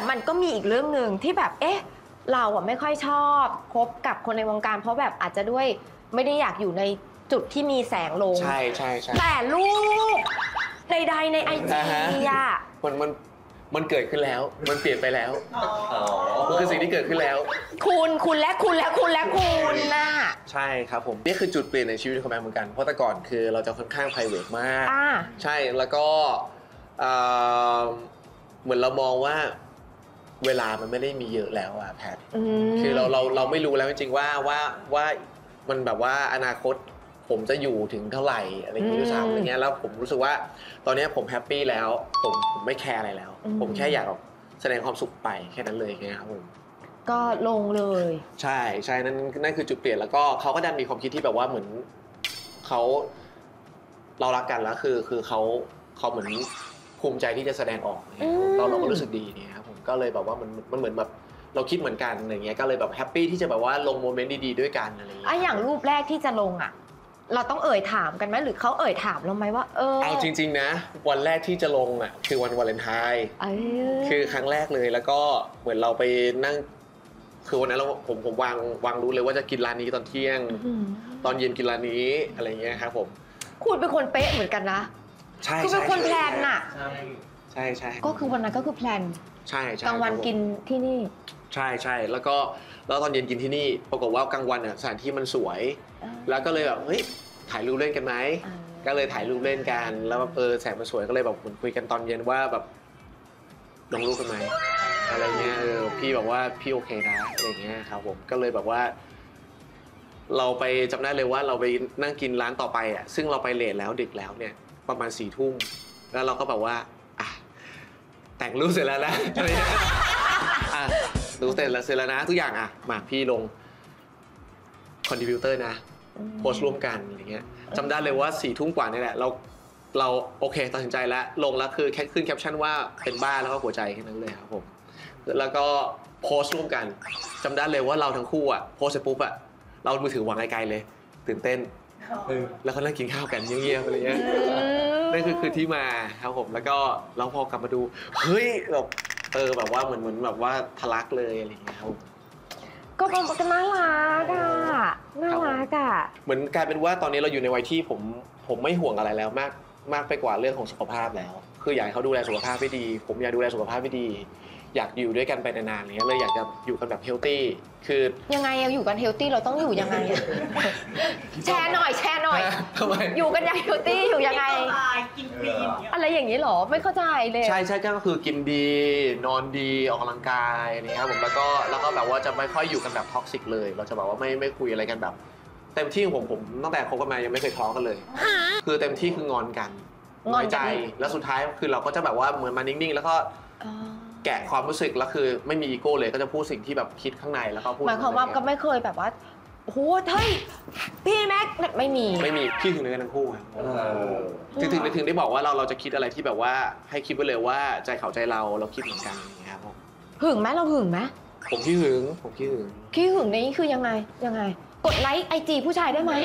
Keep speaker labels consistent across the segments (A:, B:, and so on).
A: มันก็มีอีกเรื่องหนึ่งที่แบบเอ๊ะเราอะไม่ค่อยชอบคบกับคนในวงการเพราะแบบอาจจะด้วยไม่ได้อยากอยู่ในจุดที่มีแสงลง
B: ใช่
A: แต่ลูกใดๆในไอจีอะ
B: มันเกิดขึ้นแล้วมันเปลี่ยนไปแล้วมันคือสิ่งที่เกิดขึ้นแล้ว
A: คุณน่ะ
B: ใช่ครับผมนี่คือจุดเปลี่ยนในชีวิตของแม่เหมือนกันเพราะแต่ก่อนคือเราจะค่อนข้าง private มากใช่แล้วก็เหมือนเรามองว่าเวลามันไม่ได้มีเยอะแล้วอะแพทคือเราไม่รู้แล้วจริงๆว่ามันแบบว่าอนาคตผมจะอยู่ถึงเท่าไหร่อะไรอย่างนี้ด้วยซ้ำอะไรเงี้ยแล้วผมรู้สึกว่าตอนนี้ผมแฮปปี้แล้วผมไม่แคร์อะไรแล้วผมแค่อยากแสดงความสุขไปแค่นั้นเลยไงครับผม
A: ก็ลงเลย
B: ใช่นั่นคือจุดเปลี่ยนแล้วก็เขาก็ดันมีความคิดที่แบบว่าเหมือนเรารักกันแล้วคือเขาเหมือนภูมิใจที่จะแสดงออกเราก็รู้สึกดีเนี่ยครับผมก็เลยแบบว่ามันเหมือนแบบเราคิดเหมือนกันอะไรเงี้ยก็เลยแบบแฮปปี้ที่จะแบบว่าลงโมเมนต์ดีๆด้วยกันอะไรเงี้ย
A: อย่างรูปแรกที่จะลงอ่ะเราต้องเอ่ยถามกันไหมหรือเขาเอ่ยถามเราไหมว่า
B: เอาจริงๆนะวันแรกที่จะลงอ่ะคือวันวาเลนไทน์คือครั้งแรกเลยแล้วก็เหมือนเราไปนั่งคือวันนั้นผมวางรู้เลยว่าจะกินร้านนี้ตอนเที่ยงตอนเย็นกินร้านนี้อะไรเงี้ยครับผม
A: คุณเป็นคนเป๊ะเหมือนกันนะ
B: ใช่
A: คือเป็นคนแพลนน่ะ
B: ใช่
A: ก็คือวันนั้นก็คือแพลน
B: ใช่
A: กลางวันกินที่นี่
B: ใช่แล้วตอนเย็นกินที่นี่ปรากฏว่ากลางวันอ่ะสถานที่มันสวยแล้วก็เลยแบบเฮ้ยถ่ายรูปเล่นกันไหมก็เลยถ่ายรูปเล่นกันแล้วแสงมันสวยก็เลยแบบคุยกันตอนเย็นว่าแบบลงรูปกันไหมอะไรเงี้ยพี่บอกว่าพี่โอเคนะอะไรเงี้ยครับผมก็เลยแบบว่าเราไปจำได้เลยว่าเราไปนั่งกินร้านต่อไปอ่ะซึ่งเราไปเลทแล้วดึกแล้วเนี่ยประมาณ4 ทุ่มแล้วเราก็แบบว่าแต่งรูปเสร็จแล้วนะอะไรเงี้ยดูเสร็จแล้วนะทุกอย่างมาพี่ลงคอนทริบิวเตอร์นะโพสต์ร่วมกันอะไรเงี้ยจำได้เลยว่า4 ทุ่มกว่านี่แหละเราโอเคตัดสินใจแล้วลงแล้วคือแค่ขึ้นแคปชั่นว่าเป็นบ้าแล้วก็หัวใจแค่นั้นเลยครับผมแล้วก็โพสต์ร่วมกันจำได้เลยว่าเราทั้งคู่โพสต์เสร็จปุ๊บเรามือถือวางไกลๆเลยตื่นเต้นแล้วก็นั่งกินข้าวกันเงียบๆอะไรเงี้ยนั่นคือที่มาครับผมแล้วก็เราพอกลับมาดูเฮ้ยแบบแบบว่าเหมือนแบบว่าทะลักเลยอะไรอย่างเงี้ยครับ
A: ก็น่ารักน่ารัก
B: เหมือนกลายเป็นว่าตอนนี้เราอยู่ในวัยที่ผมไม่ห่วงอะไรแล้วมากไปกว่าเรื่องของสุขภาพแล้วคืออยากให้เขาดูแลสุขภาพให้ดีผมอยากดูแลสุขภาพให้ดีอยากอยู่ด้วยกันไปนานๆเลยอยากจะอยู่กันแบบเฮลตี้คือ
A: ยังไงอยู่กันเฮลตี้เราต้องอยู่ยังไงแชร์หน่อย
B: ทำไม
A: อยู่กันอย่างเฮลตี้อยู่ยังไง
C: กินคลีน
A: อะไรอย่างนี้หรอไม่เข้าใจเลย
B: ใช่ก็คือกินดีนอนดีออกกำลังกายนี่ครับผมแล้วก็แบบว่าจะไม่ค่อยอยู่กันแบบท็อกซิกเลยเราจะแบบว่าไม่คุยอะไรกันแบบเต็มที่ของผมตั้งแต่คบกันมายังไม่เคยทะเลาะกันเลยคือเต็มที่คืองอนกันน้อยใจแล้วสุดท้ายคือเราก็จะแบบว่าเหมือนมานิ่งๆแล้วก็แกะความรู้สึกแล้วคือไม่มีอีโก้เลยก็จะพูดสิ่งที่แบบคิดข้างในแล้วก็พูด
A: หมายความว่าก็ไม่เคยแบบว่าโอ้โหเฮ้ยพี่แม็กไม่มี
B: พี่ถึงในกันทั้งคู่ถึงได้บอกว่าเราจะคิดอะไรที่แบบว่าให้คิดไว้เลยว่าใจเขาใจเราคิดเหมือนกันอย่างเงี้ยครับ
A: หึงไหมเราหึงไหม
B: ผมขี้หึง
A: นี้คือยังไงกดไลค์IGผู้ชายได้ไหม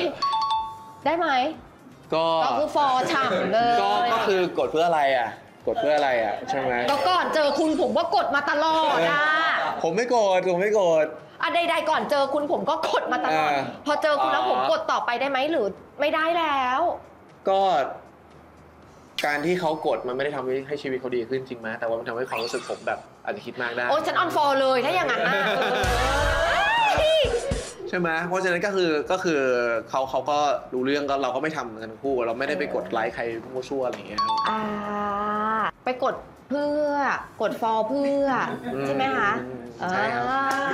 A: ก็คือฟอร์ฉ่ำเลย
B: ก็คือกดเพื่ออะไรกดเพื่ออะไรใช่ไหม
A: แล้วก่อนเจอคุณผมก็กดมาตลอด
B: ผมไม่กด
A: ใดๆก่อนเจอคุณผมก็กดมาตลอดพอเจอคุณแล้วผมกดต่อไปได้ไหมหรือไม่ได้แล้ว
B: ก็การที่เขากดมันไม่ได้ทำให้ชีวิตเขาดีขึ้นจริงไหมแต่ว่ามันทำให้ความรู้สึกผมแบบอาจจะคิดมากได้
A: โอ้ฉันออนฟอลเลยถ้าอย่างนั้น
B: ใช่ไหมเพราะฉะนั้นก็คือเขาก็รู้เรื่องก็เราก็ไม่ทำกันคู่เราไม่ได้ไปกดไลค์ใครมั่วซั่วอะไรอย่างเงี้ย
A: ไปกดเพื่อกดฟอลเพื่อใช่ไหมคะ
B: ใช่ครับ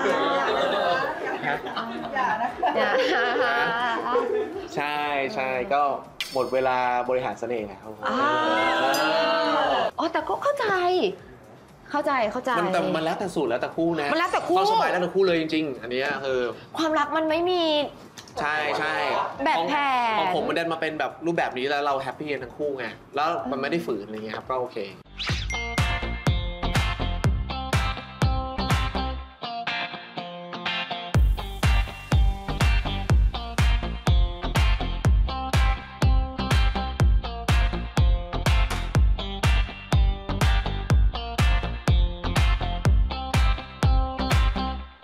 B: ใช่ก็หมดเวลาบริหารเสน่ห์แล้ว
A: แต่ก็เข้าใจ
B: มันแล้วแต่สูตรแล้วแต่คู่นะ
A: มันแล้วแต่คู่
B: ความสบายแล้วแต่คู่เลยจริงๆอันนี้คือ
A: ความรักมันไม่มี
B: ใช่
A: แบบแผน
B: ของผมมันเดินมาเป็นแบบรูปแบบนี้แล้วเราแฮปปี้กันทั้งคู่ไงแล้วมันไม่ได้ฝืนอะไรเงี้ยครับก็โอเค